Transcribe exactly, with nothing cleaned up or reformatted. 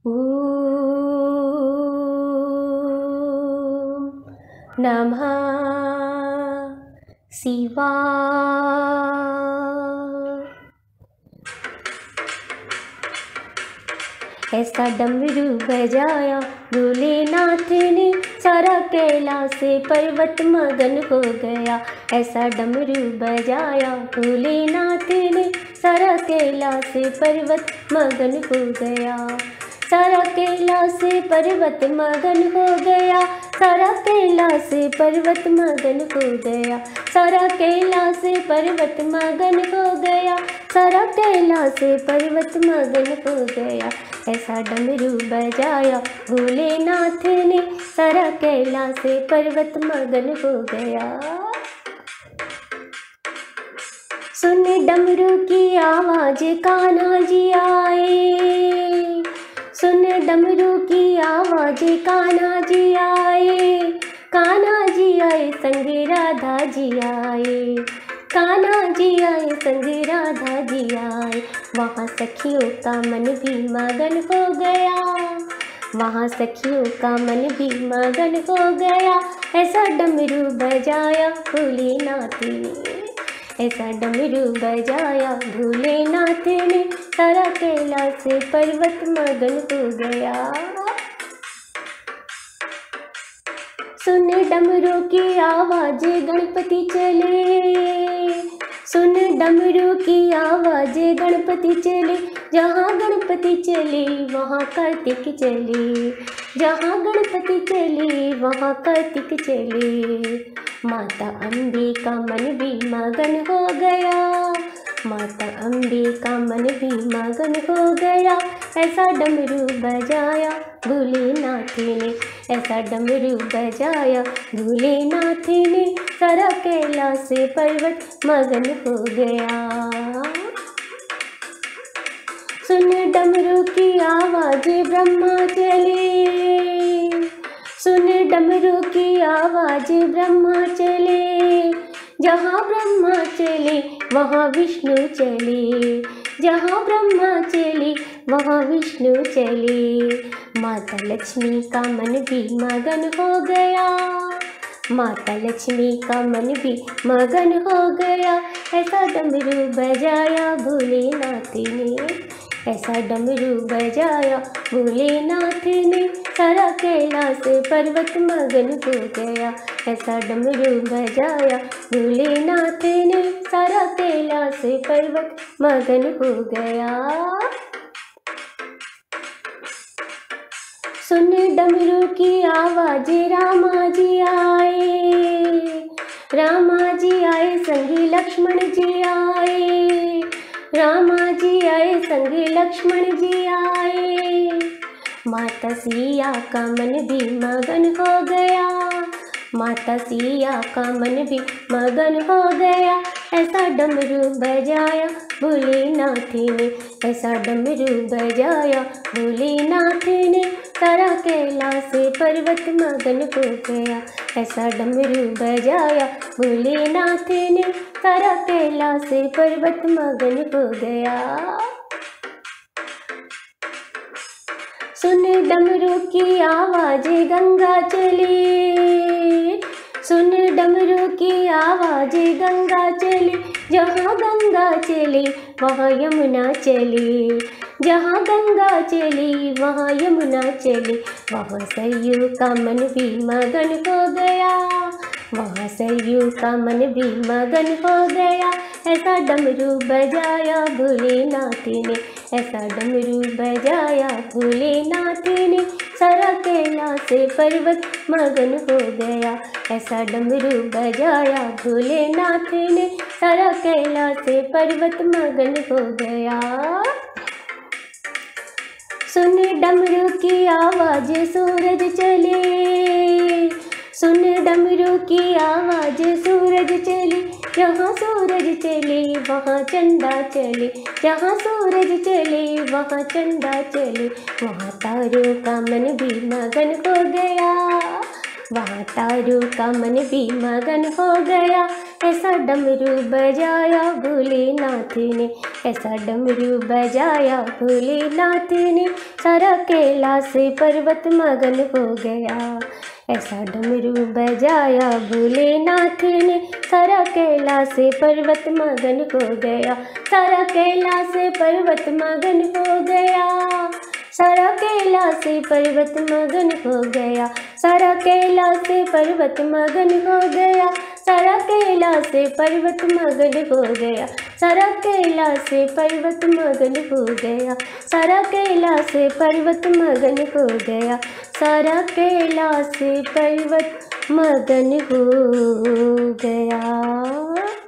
ॐ नमः शिवाय। ऐसा डमरू बजाया भोलेनाथ ने, सारा कैलाश पर्वत मगन हो गया। ऐसा डमरू बजाया भोलेनाथ ने, सारा कैलाश पर्वत मगन हो गया। सारा कैलाश पर्वत मगन हो गया। सारा कैलाश पर्वत मगन हो गया। सारा कैलाश पर्वत मगन हो गया। सारा कैलाश पर्वत मगन हो गया। ऐसा डमरू बजाया भोलेनाथ ने, सारा कैलाश पर्वत मगन हो गया। सुन डमरू की आवाज कान्हा जी आए। सुन डमरू की आवाज कान्हा जी आए। कान्हा जी आए संगे राधा जी आए। कान्हा जी आए संगे राधा जी आए। वहाँ सखियों का मन भी मगन हो गया। वहाँ सखियों का मन भी मगन हो गया। ऐसा डमरू बजाया भोलेनाथ ने। ऐसा डमरू बजाया भोलेनाथ ने, सारा कैलाश पर्वत मगन हो गया। सुन डमरू की आवाज गणपति चले। सुन डमरू की आवाज गणपति चले। जहाँ गणपति चले वहाँ कार्तिक चले। जहाँ गणपति चले वहाँ कार्तिक चले। माता अम्बे का मन भी मगन हो गया। माता अम्बे का मन भी मगन हो गया। ऐसा डमरू बजाया भोलेनाथ ने। ऐसा डमरू बजाया भोलेनाथ ने, सारा कैलाश पर्वत मगन हो गया। सुन डमरू की आवाज ब्रह्मा चले। सुन डमरू की आवाज ब्रह्मा चले। जहाँ ब्रह्मा चले वहाँ विष्णु चले। जहाँ ब्रह्मा चले वहाँ विष्णु चले। माता लक्ष्मी का मन भी मगन हो गया। माता लक्ष्मी का मन भी मगन हो गया। ऐसा डमरू बजाया भोलेनाथ ने। ऐसा डमरू बजाया भोलेनाथ ने, सारा कैलाश पर्वत मगन हो गया। ऐसा डमरू बजाया भोलेनाथ ने, सारा कैलाश पर्वत मगन हो गया। सुन डमरू की आवाज रामा जी आए। रामा जी आए संगी लक्ष्मण जी आए। रामा जी आए संगे लक्ष्मण जी आए। माता सिया का मन भी मगन हो गया। माता सिया का मन भी मगन हो गया। ऐसा डमरू बजाया भोलेनाथ ने। ऐसा डमरू बजाया भोलेनाथ ने, सारा कैलाश पर्वत मगन हो गया। ऐसा डमरू बजाया भोलेनाथ ने, सारा कैलाश पर्वत मगन हो गया। सुन डमरू की आवाज गंगा चली। सुन डमरू की आवाज गंगा चली। जहाँ गंगा चली वहाँ यमुना चली। जहाँ गंगा चली वहाँ यमुना चली। वहाँ सरयू का मन भी मगन हो गया। वहाँ सरयू का मन भी मगन हो गया। ऐसा डमरू बजाया भोलेनाथ ने। ऐसा डमरू बजाया भोलेनाथ ने, सारा कैलाश पर्वत मगन हो गया। ऐसा डमरू बजाया भोलेनाथ ने, सारा कैलाश पर्वत मगन हो गया। सुन डमरू की आवाज सूरज चले। सुन डमरू की आवाज सूरज चली। जहाँ सूरज चले वहाँ चंदा चले। जहाँ सूरज चले वहाँ चंदा चले। वहाँ तारों का मन भी मगन हो गया। वहाँ तारों का मन भी मगन हो गया। ऐसा डमरू बजाया भोलेनाथ ने, ऐसा डमरू बजाया भोलेनाथ ने, सारा कैलाश पर्वत मगन हो गया। ऐसा डमरू बजाया भोलेनाथ ने, सारा कैलाश पर्वत मगन हो गया, सारा कैलाश पर्वत मगन हो गया, सारा कैलाश पर्वत मगन हो गया, सारा कैलाश पर्वत मगन हो गया, सारा कैलाश पर्वत मगन हो गया, सारा कैलाश पर्वत मगन हो गया, सारा कैलाश पर्वत मगन हो गया, सारा कैलाश पर्वत मगन हो गया।